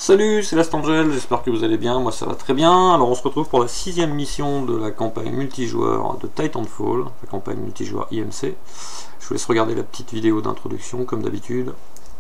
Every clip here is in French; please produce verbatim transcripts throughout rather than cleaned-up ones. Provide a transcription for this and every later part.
Salut, c'est Lastangel, j'espère que vous allez bien, moi ça va très bien. Alors on se retrouve pour la sixième mission de la campagne multijoueur de Titanfall, la campagne multijoueur I M C. Je vous laisse regarder la petite vidéo d'introduction comme d'habitude.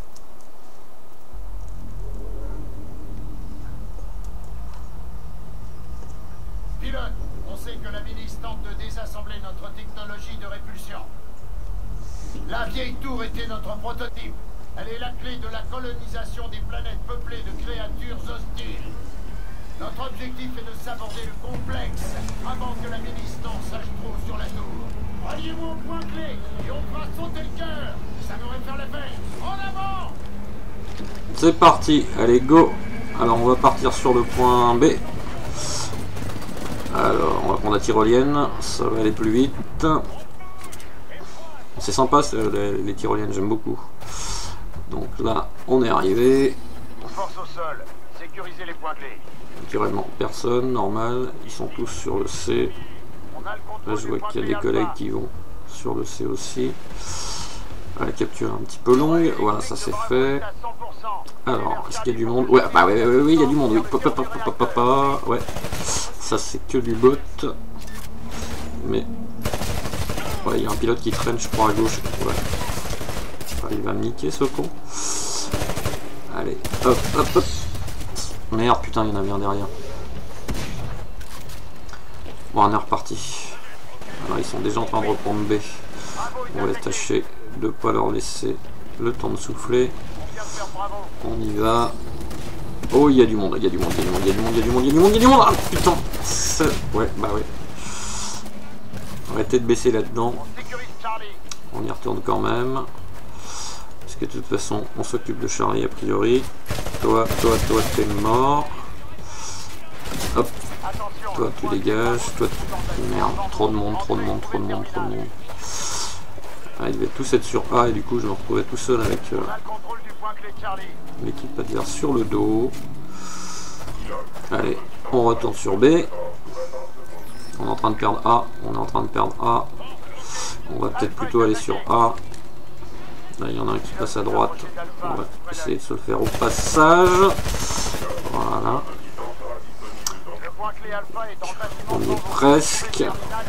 Pilote, on sait que la milice tente de désassembler notre technologie de répulsion. La vieille tour était notre prototype. Elle est la clé de la colonisation des planètes peuplées de créatures hostiles. Notre objectif est de s'aborder le complexe avant que la milice n'en sache trop sur la tour. Alliez-vous au point clé et on fera sauter le cœur. Ça devrait faire l'effet. En avant! C'est parti, allez go. Alors on va partir sur le point B. Alors on va prendre la tyrolienne, ça va aller plus vite. C'est sympa les, les tyroliennes, j'aime beaucoup. Donc là, on est arrivé. Force au sol, sécurisez les points clés. Naturellement, personne, normal. Ils sont tous sur le C. Là, je vois qu'il y a des collègues qui vont sur le C aussi. La capture est un petit peu longue. Voilà, ça c'est fait. Alors, est-ce qu'il y a du monde? Ouais, bah oui, oui, oui, il y a du monde. Oui, papa, papa, papa, papa. Ouais, ça c'est que du bot. Mais ouais, il y a un pilote qui traîne, je crois, à gauche. Ouais. Il va me niquer ce con. Allez, hop, hop, hop. Merde, putain, il y en avait un derrière. Bon, on est reparti. Alors, ils sont déjà en train de reprendre B. On va les tâcher de ne pas leur laisser le temps de souffler. On y va. Oh, il y a du monde, il y a du monde, il y a du monde, il y a du monde, il y a du monde, il y a du monde, il y a du monde. Ah, putain. Ouais, bah ouais. Arrêtez de baisser là-dedans. On y retourne quand même. Parce que de toute façon, on s'occupe de Charlie a priori. Toi, toi, toi, t'es mort. Hop. Toi, tu dégages. Toi, tu... Merde. Trop de monde, trop de monde, trop de monde, trop de monde. Ah, ils devaient tous être sur A et du coup, je me retrouvais tout seul avec euh, l'équipe adverse sur le dos. Allez, on retourne sur B. On est en train de perdre A. On est en train de perdre A. On va peut-être plutôt aller sur A. Là, il y en a un qui passe à droite. On va essayer de se le faire au passage. Voilà. On y est presque.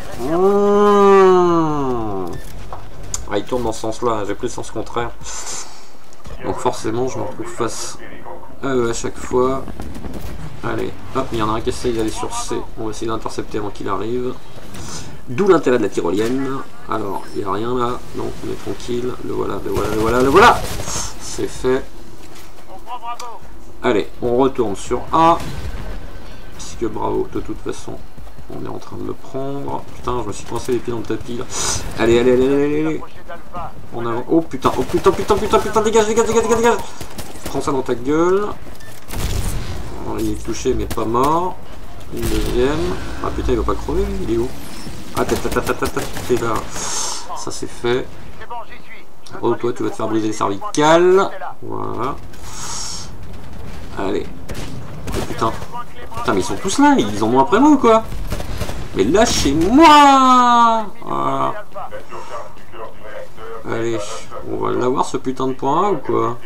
Mmh. Ah, il tourne dans ce sens-là. J'ai pris le sens contraire. Donc forcément, je me retrouve face à eux à chaque fois. Allez, hop, il y en a un qui essaye d'aller sur C. On va essayer d'intercepter avant qu'il arrive. D'où l'intérêt de la tyrolienne. Alors, il n'y a rien là, donc on est tranquille. Le voilà, le voilà, le voilà, le voilà. C'est fait. Allez, on retourne sur A. Puisque bravo, de toute façon, on est en train de le prendre. Putain, je me suis coincé les pieds dans le tapis là. Allez, allez, allez, allez, allez. On a... Oh putain, oh putain, putain, putain, putain, dégage, dégage, dégage, dégage, dégage. Prends ça dans ta gueule. Alors, il est touché mais pas mort. Une deuxième. Ah putain, il va pas crever, il est où? Ah, ta ta ta ta ta ta, t'es là. Ça c'est fait. Oh, toi, tu vas te faire briser les cervicales. Voilà. Allez. Oh, putain. Putain, mais ils sont tous là. Ils en ont après moi ou quoi? Mais lâchez-moi. Voilà. Allez. On va l'avoir ce putain de point A ou quoi?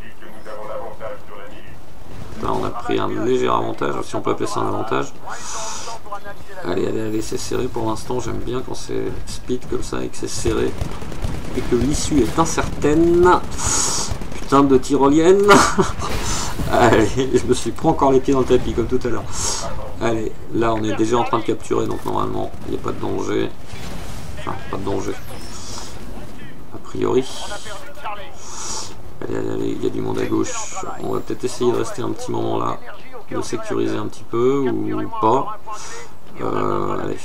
Putain, on a pris un léger avantage, si on peut appeler ça un avantage. Allez, allez, allez, c'est serré pour l'instant. J'aime bien quand c'est speed comme ça et que c'est serré. Et que l'issue est incertaine. Putain de tyrolienne. Allez, je me suis pris encore les pieds dans le tapis comme tout à l'heure. Allez, là on est déjà en train de capturer, donc normalement il n'y a pas de danger. Enfin, pas de danger. A priori. Allez, allez, allez, il y a du monde à gauche. On va peut-être essayer de rester un petit moment là. De sécuriser un petit peu ou pas. Euh, allez.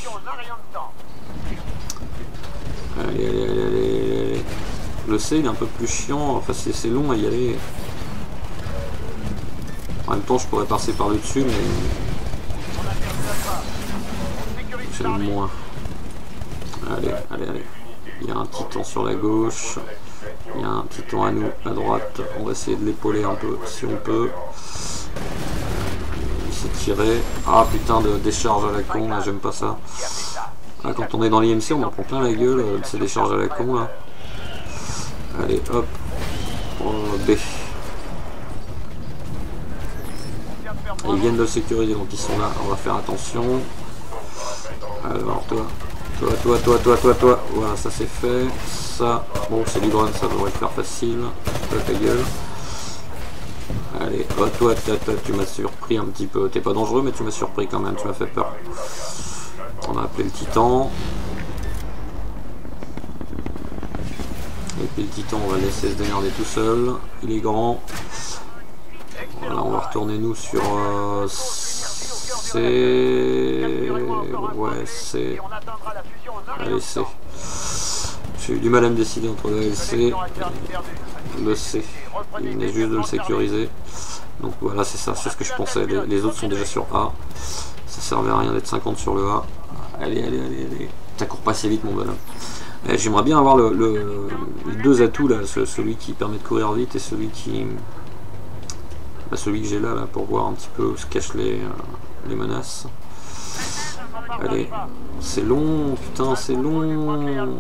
Allez, allez, allez, allez, allez. Le C il est un peu plus chiant, enfin c'est long à y aller. En même temps je pourrais passer par le dessus mais j'aime moins. Allez, allez, allez. Il y a un titan sur la gauche. Il y a un titan à nous à droite. On va essayer de l'épauler un peu si on peut. Il s'est tiré. Ah putain de décharge à la con là, j'aime pas ça. Ah, quand on est dans l'I M C on en prend plein la gueule de ces décharges à la con là. Allez hop. Oh, B. Ils viennent de le sécuriser, donc ils sont là, on va faire attention. Alors toi, toi, toi, toi, toi, toi, toi, voilà, ça c'est fait. Ça, bon c'est du drone, ça devrait le faire facile. Toi ta gueule. Allez, oh, toi, toi, toi, tu m'as surpris un petit peu. T'es pas dangereux, mais tu m'as surpris quand même, tu m'as fait peur. On a appelé le titan. Et puis le titan, on va le laisser se démerder tout seul. Il est grand. Voilà, on va retourner nous sur euh, C. Ouais, C. Allez, C. J'ai eu du mal à me décider entre le L C et le C. Il venait juste de le sécuriser. Donc voilà, c'est ça, c'est ce que je pensais. Les, les autres sont déjà sur A. Ça servait à rien d'être cinquante sur le A. Allez, allez, allez, allez. Ça court pas assez vite, mon bonhomme. J'aimerais bien avoir le, le, les deux atouts là, celui qui permet de courir vite et celui qui, bah, celui que j'ai là, là pour voir un petit peu où se cachent les, euh, les menaces. Allez, c'est long, putain, c'est long.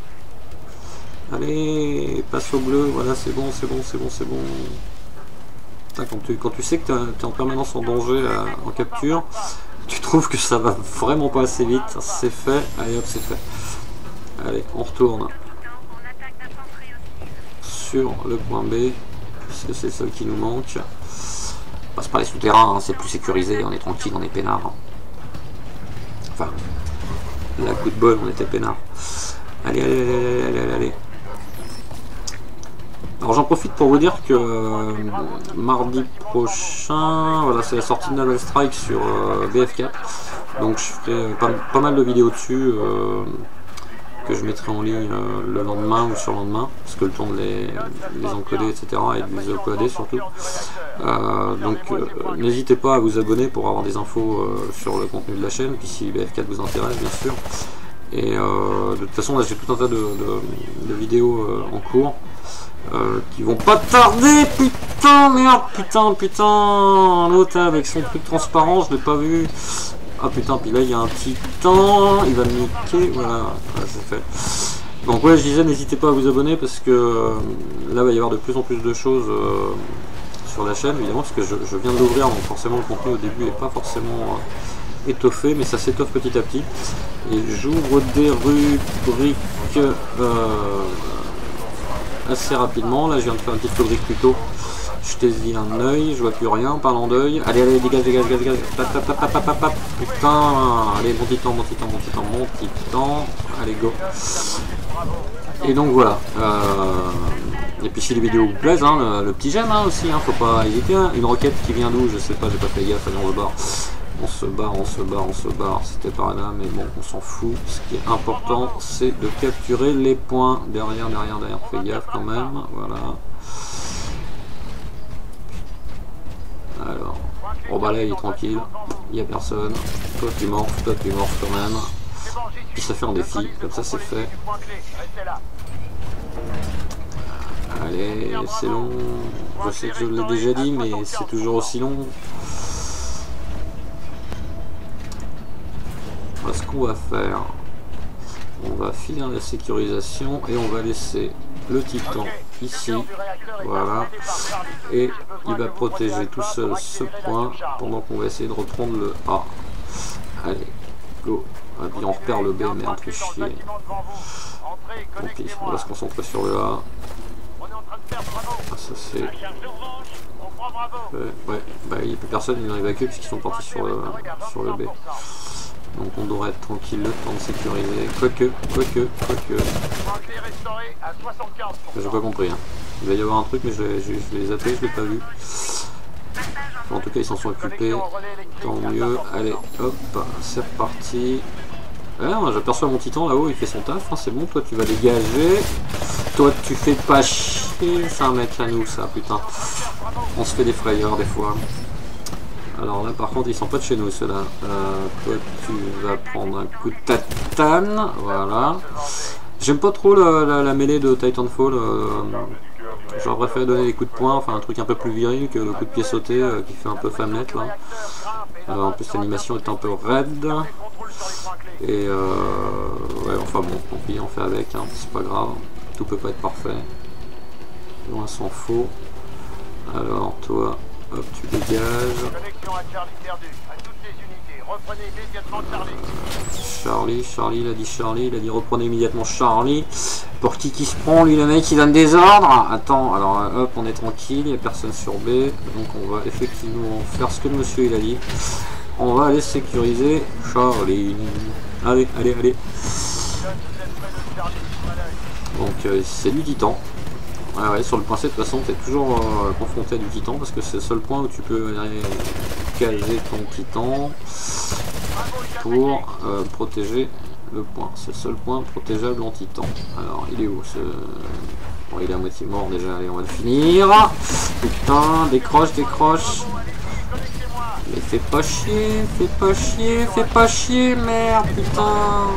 Allez, passe au bleu, voilà, c'est bon, c'est bon, c'est bon, c'est bon. Putain, quand tu, quand tu sais que tu es en permanence en danger là, en capture, tu trouves que ça va vraiment pas assez vite. C'est fait, allez hop, c'est fait. Allez, on retourne sur le point B, puisque c'est le seul qui nous manque. On passe par les souterrains, hein, c'est plus sécurisé, on est tranquille, on est peinard. Enfin, la coup de bol, on était peinard. Allez, allez, allez, allez, allez, allez. Alors j'en profite pour vous dire que euh, mardi prochain, voilà, c'est la sortie de Naval Strike sur euh, B F quatre. Donc je ferai euh, pas, pas mal de vidéos dessus. Euh, que je mettrai en ligne euh, le lendemain ou sur le lendemain, parce que le temps de les, les encoder, et cetera, et de les uploader surtout. Euh, donc euh, n'hésitez pas à vous abonner pour avoir des infos euh, sur le contenu de la chaîne, puis si B F quatre vous intéresse, bien sûr. Et euh, de toute façon, là j'ai tout un tas de, de, de vidéos euh, en cours euh, qui vont pas tarder. Putain, merde, putain, putain, l'autre avec son truc transparent, je l'ai pas vu. Ah putain, puis là il y a un titan, il va me niquer, voilà, voilà c'est fait. Donc ouais, je disais, n'hésitez pas à vous abonner parce que euh, là il va y avoir de plus en plus de choses euh, sur la chaîne, évidemment, parce que je, je viens de l'ouvrir, donc forcément le contenu au début n'est pas forcément euh, étoffé, mais ça s'étoffe petit à petit. Et j'ouvre des rubriques euh, assez rapidement, là je viens de faire une petite rubrique plus tôt. Je t'ai un œil, je vois plus rien, parlant d'œil. Allez, allez, dégage, dégage, dégage, dégage. Tap, tap, tap, tap, tap, tap. Putain, allez, bon titan, bon titan, bon titan, bon titan. Allez, go. Et donc voilà. Euh... Et puis si les vidéos vous plaisent, hein, le, le petit j'aime hein, aussi, hein, faut pas hésiter. Hein. Une roquette qui vient d'où, je sais pas, j'ai pas fait gaffe, allez, on se barre. On se barre, on se barre, on se barre. C'était par là, mais bon, on s'en fout. Ce qui est important, c'est de capturer les points. Derrière, derrière, derrière, fais gaffe quand même. Voilà. Alors, oh bah là il est tranquille, il n'y a personne, toi tu morphes, toi tu morphes quand même, puis ça fait un défi, comme ça c'est fait. Allez, c'est long, je sais que je l'ai déjà dit mais c'est toujours aussi long. Voilà ce qu'on va faire, on va finir la sécurisation et on va laisser le titan ici, voilà, et il va protéger tout seul ce point pendant qu'on va essayer de reprendre le A. Allez, go. Et puis on repère le B, merde, fait chier. Tant pis, on va se concentrer sur le A. Ah, ça c'est... Euh, ouais, bah il n'y a plus personne, ils ont évacué puisqu'ils sont partis sur le, sur le B. Donc on devrait être tranquille le temps de sécuriser. Quoique, quoique, quoique. J'ai pas compris. Hein. Il va y avoir un truc mais je vais, je, je vais les appeler, je l'ai pas vu. En tout cas ils s'en sont occupés. Tant mieux. Allez, hop, c'est reparti. Ah, j'aperçois mon titan là-haut, il fait son taf, hein, c'est bon, toi tu vas dégager. Toi tu fais pas chier, c'est un mec à nous ça, putain. On se fait des frayeurs des fois. Alors là par contre ils sont pas de chez nous ceux-là. Euh, toi tu vas prendre un coup de tatane, voilà. J'aime pas trop la, la, la mêlée de Titanfall. Euh, J'aurais préféré donner des coups de poing, enfin un truc un peu plus viril que le coup de pied sauté euh, qui fait un peu femmelette là. Euh, en plus l'animation est un peu raide. Et euh, ouais enfin bon, tant pis on fait avec, hein, c'est pas grave. Tout peut pas être parfait. Loin s'en faut. Alors toi, hop, tu dégages. Connexion à Charlie perdue. À toutes les unités, reprenez immédiatement Charlie. Charlie, Charlie, il a dit Charlie, il a dit reprenez immédiatement Charlie. Pour qui qui se prend, lui le mec il donne des ordres. Attends, alors hop, on est tranquille, il n'y a personne sur B. Donc on va effectivement faire ce que le monsieur il a dit. On va aller sécuriser Charlie. Allez, allez, allez. Donc euh, c'est du titan. Ouais, ouais, sur le point C, de toute façon, tu es toujours euh, confronté à du titan parce que c'est le seul point où tu peux aller caser ton titan pour euh, protéger le point. C'est le seul point protégeable en titan. Alors, il est où ce... Bon, il est à moitié mort déjà. Allez, on va le finir. Putain, décroche, décroche. Mais fais pas chier, fais pas chier, fais pas chier, merde, putain.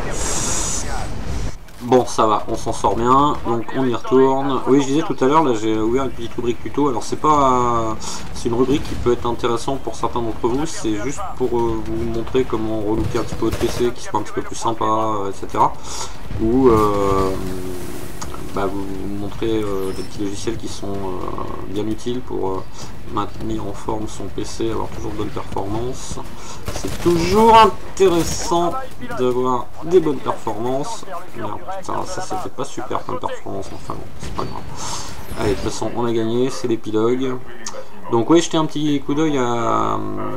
Bon, ça va, on s'en sort bien, donc on y retourne. Oui, je disais tout à l'heure, là j'ai ouvert une petite rubrique tuto. Alors c'est pas, c'est une rubrique qui peut être intéressante pour certains d'entre vous. C'est juste pour euh, vous montrer comment relooker un petit peu votre P C, qui soit un petit peu plus sympa, euh, et cetera. Ou euh, bah, vous, vous montrer euh, des petits logiciels qui sont euh, bien utiles pour euh, maintenir en forme son P C, avoir toujours de bonnes performances. C'est toujours intéressant d'avoir des bonnes performances. Merde, putain, ça c'était pas super comme performance, enfin bon, c'est pas grave. Allez, de toute façon, on a gagné, c'est l'épilogue. Donc oui, jetez un petit coup d'œil à,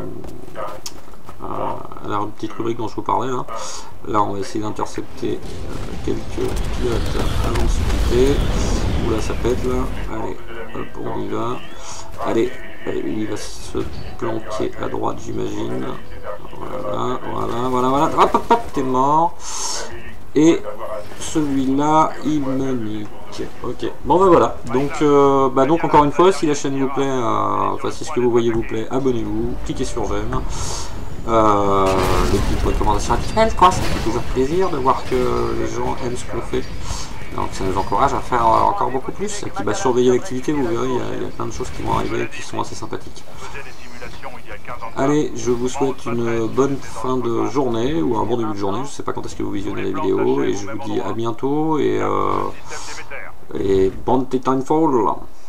à, à la petite rubrique dont je vous parlais là. Là, on va essayer d'intercepter euh, quelques pilotes avant de se quitter. Oula, ça pète là. Allez, hop, on y va. Allez, allez, il va se planquer à droite, j'imagine. Voilà, voilà, voilà, voilà. Hop, hop, hop, t'es mort. Et celui-là, il me nique. Ok, bon bah voilà. Donc, euh, bah donc encore une fois, si la chaîne vous plaît, euh, enfin si ce que vous voyez vous plaît, abonnez-vous, cliquez sur j'aime. Euh, les petites recommandations actuelles, quoi, ça fait toujours plaisir de voir que les gens aiment ce qu'on fait. Donc ça nous encourage à faire encore beaucoup plus. Et puis bah, surveiller l'activité, vous verrez, il y, a, il y a plein de choses qui vont arriver qui sont assez sympathiques. Allez, je vous souhaite une bonne fin de journée ou un bon début de journée. Je sais pas quand est-ce que vous visionnez la vidéo et je vous dis à bientôt et, euh, et bonne Titanfall.